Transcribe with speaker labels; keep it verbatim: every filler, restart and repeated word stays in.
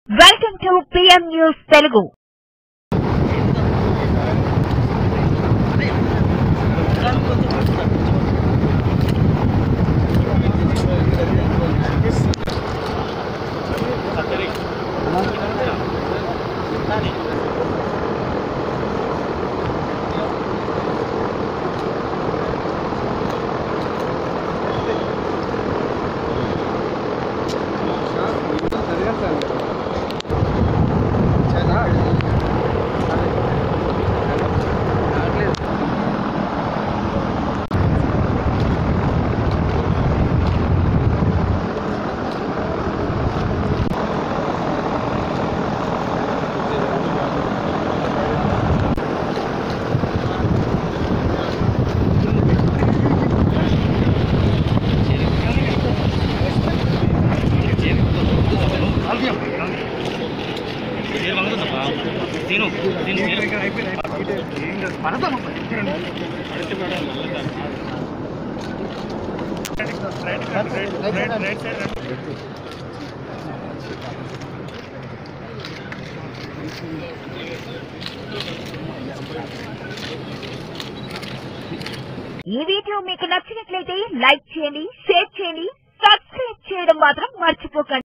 Speaker 1: Welcome to PM news Telugu. ఈ video మీకు నచ్చినట్లయితే లైక్ చేయండి, షేర్ చేయండి, సబ్స్క్రైబ్ చేయడం మాత్రం మర్చిపోకండి.